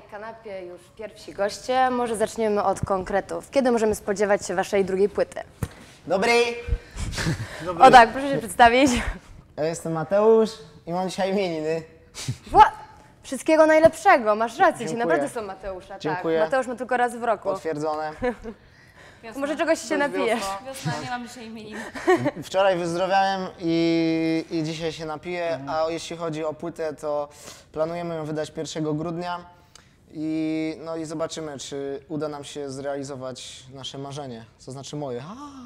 kanapie już pierwsi goście. Może zaczniemy od konkretów. Kiedy możemy spodziewać się waszej drugiej płyty? Dobry! O tak, proszę się przedstawić. Ja jestem Mateusz i mam dzisiaj imieniny. Wszystkiego najlepszego, masz rację, ci Dziękuję. naprawdę są Mateusza. Dziękuję. Tak. Mateusz ma tylko raz w roku. Potwierdzone. Może czegoś się napijesz. Wiosna, nie mam dzisiaj imienin. Wczoraj wyzdrowiałem i dzisiaj się napiję, a jeśli chodzi o płytę, to planujemy ją wydać 1 grudnia i zobaczymy, czy uda nam się zrealizować nasze marzenie, to znaczy moje.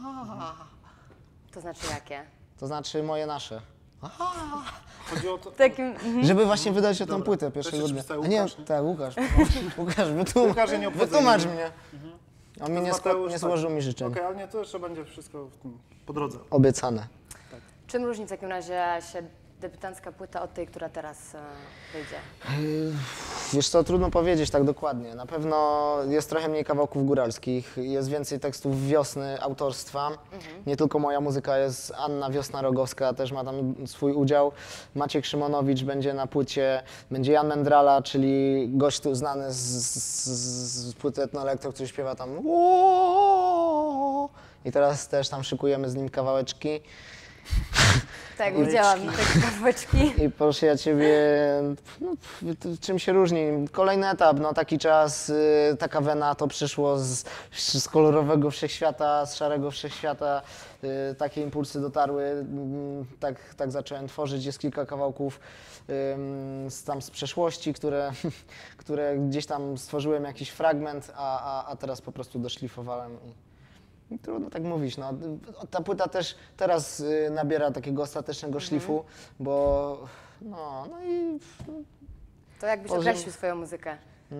To znaczy jakie? To znaczy moje, nasze. Chodzi o to, Takim... Żeby właśnie wydać tę Dobra. płytę To się 1 grudnia. przedstawi A nie, Łukasz, nie? tak, Łukasz. Łukasz, Łukasz nie obchodzi wytłumacz imienia. mnie. On mi nie, Mateusz, nie tak. złożył mi życzeń. Okej, ale nie, to jeszcze będzie wszystko w tym, po drodze. Obiecane. Czym różni w takim razie się debiutancka płyta od tej, która teraz wyjdzie? Wiesz co, trudno powiedzieć tak dokładnie. Na pewno jest trochę mniej kawałków góralskich, jest więcej tekstów Wiosny autorstwa. Nie tylko moja muzyka, jest Anna Wiosna-Rogowska, też ma tam swój udział. Maciek Szymonowicz będzie na płycie, będzie Jan Mendrala, czyli gość tu znany z płyty Etno-Elektro, który śpiewa tam i teraz też tam szykujemy z nim kawałeczki. Tak, widziałam te kawałeczki. I proszę ja Ciebie, czym się różni? Kolejny etap, taki czas, taka wena, to przyszło z kolorowego wszechświata, z szarego wszechświata, takie impulsy dotarły, tak zacząłem tworzyć, jest kilka kawałków z przeszłości, które gdzieś tam stworzyłem jakiś fragment, a teraz po prostu doszlifowałem. I trudno tak mówić, ta płyta też teraz nabiera takiego ostatecznego szlifu, bo To jakbyś Może- określił swoją muzykę?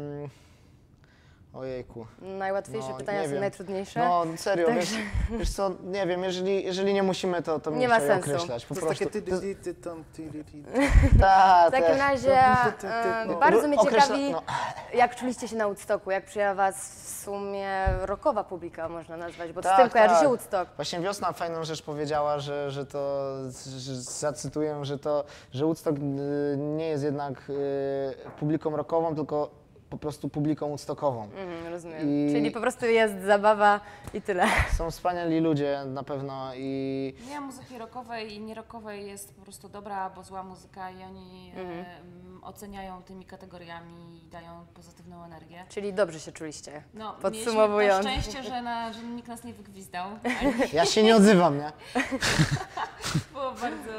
Ojejku. Najłatwiejsze pytania nie są wiem. najtrudniejsze. No serio, Także- wiesz co, nie wiem, jeżeli nie musimy, to Nie nie ma ma sensu sensu. określać. Po To jest prostu. takie ty tam ty. W takim razie bardzo mnie Określa- ciekawi, jak czuliście się na Woodstocku, jak przyjęła was w sumie rockowa publika, można nazwać, bo z tym kojarzy się Woodstock. Właśnie Wiosna fajną rzecz powiedziała, że zacytuję, że Woodstock nie jest jednak publiką rockową, tylko po prostu publiką woodstockową. Rozumiem. I- Czyli po prostu jest zabawa i tyle. Są wspaniali ludzie na pewno i Nie, muzyki rockowej i nierockowej jest po prostu dobra albo zła muzyka i oni oceniają tymi kategoriami i dają pozytywną energię. Czyli dobrze się czuliście, No, podsumowując. mieliśmy to szczęście, że nikt nas nie wygwizdał. ja się nie odzywam, nie? Było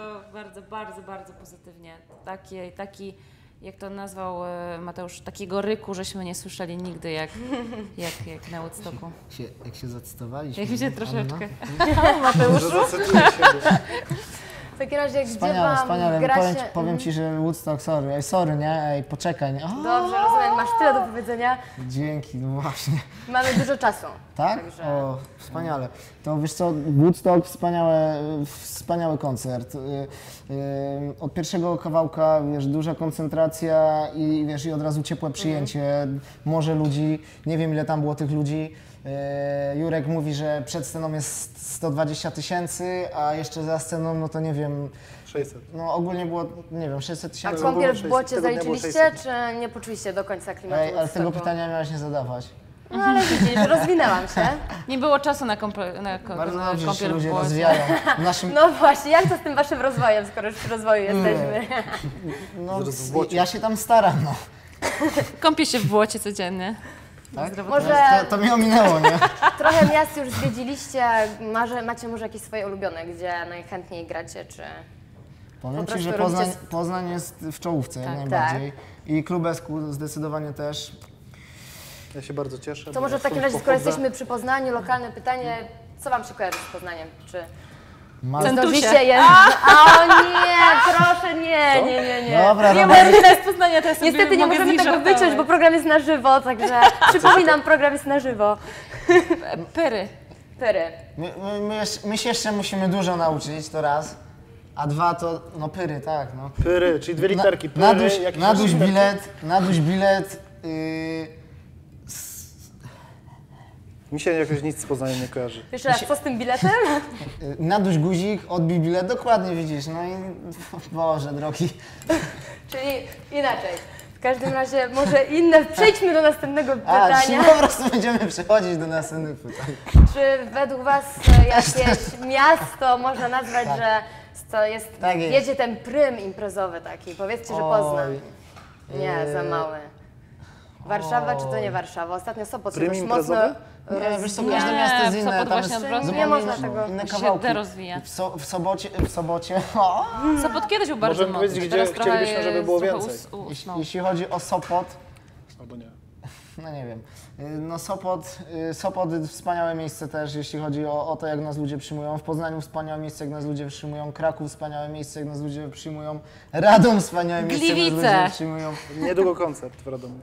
bardzo pozytywnie. Taki, jak to nazwał Mateusz, takiego ryku, żeśmy nie słyszeli nigdy, jak na Woodstocku. Jak się zacytowaliśmy. Jak mi się troszeczkę. Może zacytuję siebie. W takim razie, gdzie Wspaniale, wam wspaniale. gra Powiem, się... powiem Ci, że Woodstock, sorry, nie? Ej, poczekaj, nie? Dobrze, rozumiem, masz tyle do powiedzenia. Dzięki, no właśnie. Mamy dużo czasu. Tak? Także- O, wspaniale. To wiesz co, Woodstock, wspaniały koncert. Od pierwszego kawałka, wiesz, duża koncentracja i wiesz, i od razu ciepłe przyjęcie, morze ludzi, nie wiem ile tam było tych ludzi. Jurek mówi, że przed sceną jest 120 000, a jeszcze za sceną, no to nie wiem, 600. no ogólnie było, nie wiem, 600 A 000. było kąpiel w 600, błocie tego dnia było zaliczyliście, 600. czy nie poczuliście do końca klimatu Ej, ale tego Woodstocku? pytania miałaś nie zadawać. No ale widzisz, rozwinęłam się. Nie było czasu na Bardzo dobrze, że się kąpiel w ludzie błocie. rozwijają. W naszym, No właśnie, jak to z tym waszym rozwojem, skoro już przy rozwoju jesteśmy? no, Zaraz w błocie. ja się tam staram, no. Kąpię się w błocie codziennie. Tak? Może To mnie ominęło, nie? trochę miast już zwiedziliście, macie może jakieś swoje ulubione, gdzie najchętniej gracie, czy... Powiem Po Ci, że prostu robicie Poznań jest w czołówce jak Tak. najbardziej. I Klubesku zdecydowanie też. Ja się bardzo cieszę. To bo może w takim stąd razie, skoro pochodzę. jesteśmy przy Poznaniu, lokalne pytanie, co wam się kojarzy z Poznaniem? Czy Ma... zdążycie je... O nie, proszę, nie. Dobra, Nie, dobra. moja rodzina jest z Poznania, to ja sobie Niestety nie mogę z możemy nich tego żartować. wyciąć, bo program jest na żywo, także przypominam, program jest na żywo. Pyry. Pyry. My się jeszcze musimy dużo nauczyć, to raz. A dwa to, no pyry, tak, no. Pyry, czyli dwie literki. Pyry, jakieś Naduś literki. bilet. Mi się jakoś nic z Poznaniem nie kojarzy. Jeszcze raz, co z tym biletem? Naduś guzik, odbij bilet, dokładnie widzisz, no i Boże drogi. Czyli inaczej. W każdym razie może inne, przejdźmy do następnego A, czyli pytania. po prostu będziemy przechodzić do następnych pytań. Czy według Was jakieś miasto można nazwać, że to jest, Tak jest. jedzie ten prym imprezowy taki? Powiedzcie, że Poznań. Oj. Nie, za mały. Warszawa czy to nie Oj. Warszawa? Ostatnio Sopot się Prym dość mocno imprezowy? Nie, wiesz co, Nie, każde miasto jest w inne, Sopot tam właśnie jest odwrotnie. zupełnie Nie można tego. inne Się kawałki. derozwija. W sobocie, o! Sopot kiedyś był bardzo Możemy mocny, powiedzieć, teraz gdzie trochę chcielibyśmy, żeby jest było trochę więcej. usnął. Jeśli chodzi o Sopot, Albo nie. no nie wiem. No Sopot wspaniałe miejsce też, jeśli chodzi o to, jak nas ludzie przyjmują. W Poznaniu wspaniałe miejsce, jak nas ludzie przyjmują. Kraków wspaniałe miejsce, jak nas ludzie przyjmują. Radom wspaniałe miejsce, jak nas Gliwice. ludzie przyjmują. Niedługo koncert w Radomiu.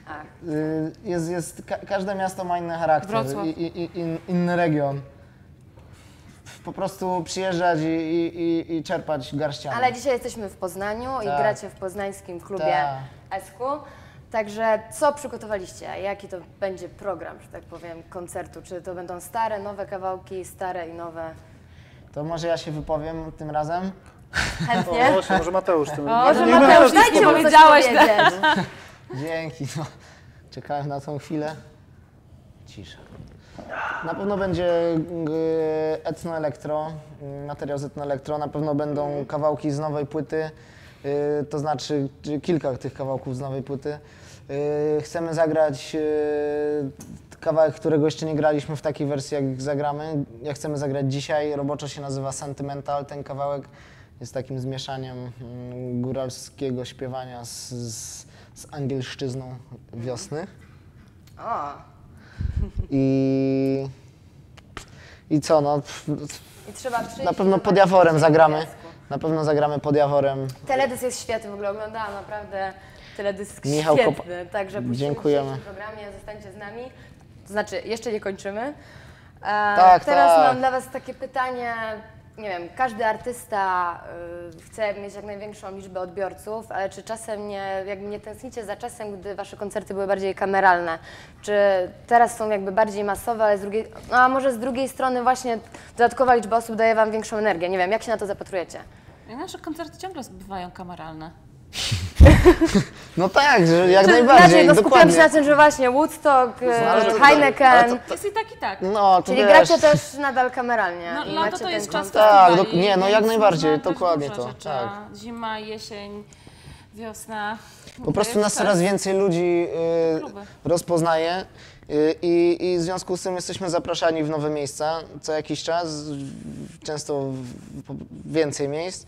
Każde miasto ma inny charakter Wrocław. i inny region. Po prostu przyjeżdżać i czerpać garściami. Ale dzisiaj jesteśmy w Poznaniu i Tak. gracie w poznańskim klubie Esku. Także co przygotowaliście? Jaki to będzie program, że tak powiem, koncertu? Czy to będą stare, nowe kawałki, stare i nowe? To może ja się wypowiem tym razem? Chętnie? O, właśnie, może Mateusz tym. Może Nie, Mateusz, Mateusz, dajcie mu coś powiedziałeś, powiedzieć. Dzięki, no. Czekałem na tą chwilę. Cisza. Na pewno będzie etno-elektro, materiał z etno-elektro. Na pewno będą kawałki z nowej płyty, to znaczy kilka tych kawałków z nowej płyty. Chcemy zagrać kawałek, którego jeszcze nie graliśmy w takiej wersji, jak zagramy. Jak chcemy zagrać dzisiaj, roboczo się nazywa Sentimental. Ten kawałek jest takim zmieszaniem góralskiego śpiewania z angielszczyzną wiosny. O, I co, no, i trzeba przyjść. na pewno i pod Jaworem zobaczyć zagramy. Esku. Na pewno zagramy pod Jaworem. Teledysk jest świetny, w ogóle oglądałam naprawdę teledysk Michał świetny. Także puścimy Dziękujemy. w dzisiejszym programie, zostańcie z nami. To znaczy, jeszcze nie kończymy. Tak, Teraz tak. mam dla Was takie pytanie. Nie wiem, każdy artysta chce mieć jak największą liczbę odbiorców, ale czy czasem nie tęsknicie za czasem, gdy Wasze koncerty były bardziej kameralne? Czy teraz są jakby bardziej masowe, ale z drugiej, no a może z drugiej strony właśnie dodatkowa liczba osób daje Wam większą energię? Nie wiem, jak się na to zapatrujecie? Nasze koncerty ciągle bywają kameralne. No tak, że jak Czy najbardziej, inaczej, no skupiam dokładnie. się na tym, że właśnie Woodstock, ale to- Heineken, ale Jest i tak. No, to czyli wiesz, gracie też nadal kameralnie. No, i lato macie to jest ten czas kontakt. Tak, festiwali, nie, no jak więc najbardziej, można grać dokładnie dużo to, rzeczy. tak. Zima, jesień, wiosna. Po prostu nas coraz więcej ludzi Kluby. rozpoznaje i w związku z tym jesteśmy zapraszani w nowe miejsca co jakiś czas, często więcej miejsc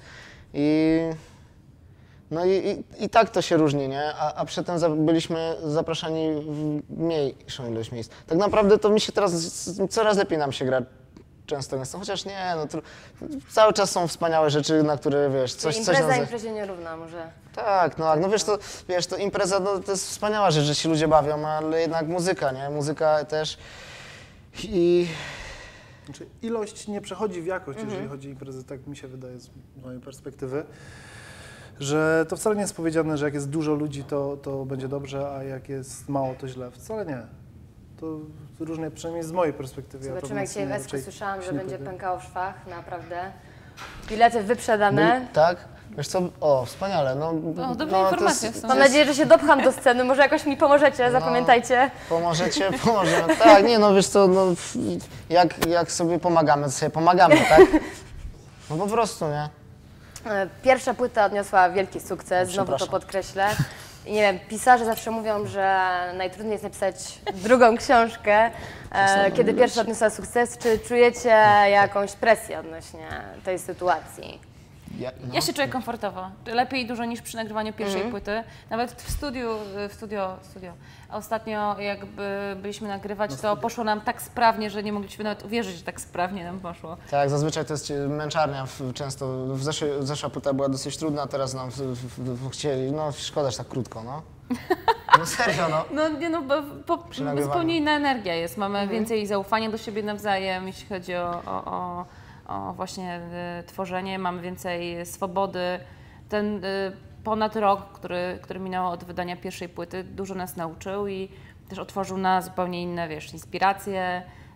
i tak to się różni, nie? A przedtem byliśmy zapraszani w mniejszą ilość miejsc. Tak naprawdę to mi się teraz coraz lepiej nam się gra często, chociaż nie, no cały czas są wspaniałe rzeczy, na które wiesz, coś Impreza nas... imprezie nierówna może. Tak, no wiesz, to impreza to jest wspaniała rzecz, że się ludzie bawią, ale jednak muzyka, nie? Muzyka też i Znaczy, ilość nie przechodzi w jakość, jeżeli chodzi o imprezę, tak mi się wydaje z mojej perspektywy, że to wcale nie jest powiedziane, że jak jest dużo ludzi, to będzie dobrze, a jak jest mało, to źle. Wcale nie. To różnie, przynajmniej z mojej perspektywy. Zobaczymy, jak dzisiaj w Esku raczej słyszałam, że się nie będzie powiem. pękało w szwach, naprawdę. Bilety wyprzedane. tak? Wiesz co, wspaniale, no. O, dobre no, informacje to są. Mam nadzieję, że się dopcham do sceny, może jakoś mi pomożecie, zapamiętajcie. Pomożecie, pomożemy. Tak, nie, no wiesz co, no, jak sobie pomagamy, to sobie pomagamy, tak? No po prostu, nie? Pierwsza płyta odniosła wielki sukces, znowu to Przepraszam. podkreślę. I nie wiem, pisarze zawsze mówią, że najtrudniej jest napisać drugą książkę, kiedy pierwsza odniosła sukces. Czy czujecie jakąś presję odnośnie tej sytuacji? Ja się czuję komfortowo. Lepiej dużo niż przy nagrywaniu pierwszej płyty. Nawet w studio. Ostatnio jakby byliśmy nagrywać, to poszło nam tak sprawnie, że nie mogliśmy nawet uwierzyć, że tak sprawnie nam poszło. Tak, zazwyczaj to jest męczarnia często. Zeszła płyta była dosyć trudna, teraz nam chcieli, no szkoda, że tak krótko, no. No serio, no. Bo nagrywaniu. zupełnie inna energia jest. Mamy więcej zaufania do siebie nawzajem, jeśli chodzi o właśnie tworzenie, mamy więcej swobody. Ten ponad rok, który minął od wydania pierwszej płyty, dużo nas nauczył i też otworzył na zupełnie inne, inspiracje,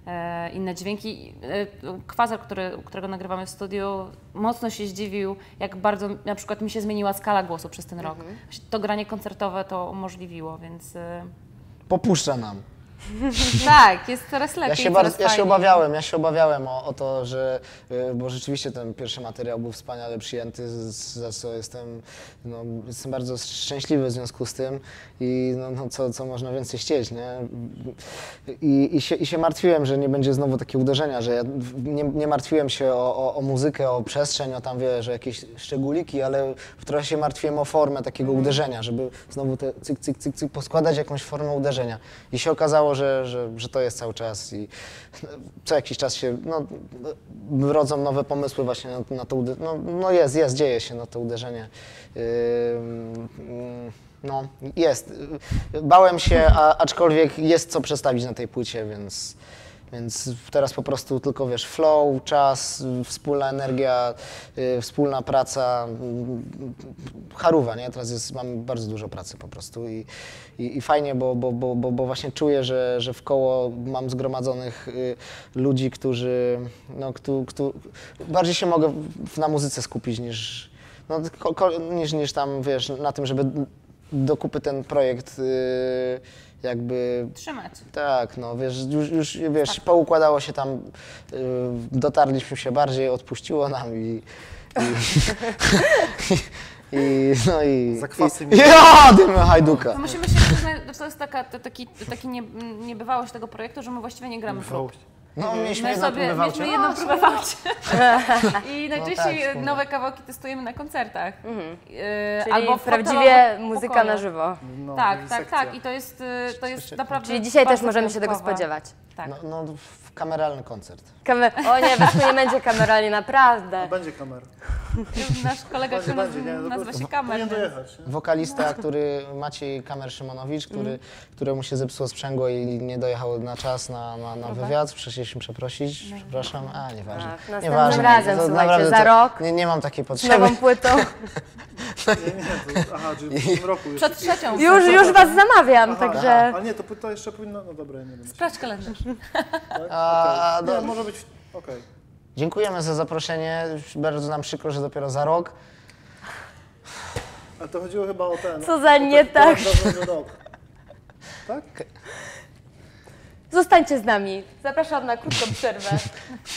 inne dźwięki. Kwazar, którego nagrywamy w studiu, mocno się zdziwił, jak bardzo na przykład mi się zmieniła skala głosu przez ten rok. Właśnie to granie koncertowe to umożliwiło, więc Popuszcza nam. tak, jest coraz lepiej, Ja się obawiałem o to, że, bo rzeczywiście ten pierwszy materiał był wspaniale przyjęty, za co jestem bardzo szczęśliwy w związku z tym i co można więcej chcieć, nie? I się martwiłem, że nie będzie znowu takie uderzenia, że ja nie martwiłem się o muzykę, o przestrzeń, o tam wiesz, o jakieś szczególiki, ale trochę się martwiłem o formę takiego uderzenia, żeby znowu te cyk, cyk, cyk, cyk poskładać jakąś formę uderzenia. I się okazało, że to jest cały czas i co jakiś czas się rodzą nowe pomysły właśnie na to uderzenie. Dzieje się na to uderzenie. Jest. Bałem się, aczkolwiek jest co przedstawić na tej płycie, więc teraz po prostu tylko wiesz, flow, czas, wspólna energia, wspólna praca, charówa, nie? Teraz mamy bardzo dużo pracy po prostu i fajnie, bo właśnie czuję, że wkoło mam zgromadzonych ludzi, którzy, bardziej się mogę na muzyce skupić niż tam, wiesz, na tym, żeby do kupy ten projekt jakby... trzymać. Tak, wiesz, już wiesz, poukładało się tam, dotarliśmy się bardziej, odpuściło nam i Zakwasy mi. Dymy Hajduka. To musimy się przyznać, że to jest taki niebywałość tego projektu, że my właściwie nie gramy prób. Mieliśmy jedną próbę w aucie. Mieliśmy jedną próbę w aucie. I najczęściej nowe kawałki testujemy na koncertach. Czyli Albo w prawdziwie hotelowych muzyka pokojach. na żywo. Tak. I to jest naprawdę Czyli dzisiaj też bardzo możemy się tego wyjątkowe. spodziewać. Tak. Kameralny koncert. O nie, Weszku, nie będzie kameralnie, naprawdę. Będzie kamera. Nasz kolega, który nazywa się Kamer. Powinien dojechać. Nie? Wokalista, Maciej Kamer-Szymonowicz, któremu się zepsuło sprzęgło i nie dojechał na czas na wywiad. Przyszliśmy przeprosić, przepraszam, nieważne. Następnym Nieważne. razem, To słuchajcie, naprawdę za rok Nie mam takiej z potrzeby. nową płytą. Czyli w tym roku już. Przed trzecią. Już was zamawiam, także... A nie, to jeszcze powinno, dobra, nie wiem. Sprawdź kalendarz. Nie, może być, okej. Dziękujemy za zaproszenie. Bardzo nam przykro, że dopiero za rok. Ale to chodziło chyba o ten. Co za nie tak. Rok. Tak? Zostańcie z nami. Zapraszam na krótką przerwę.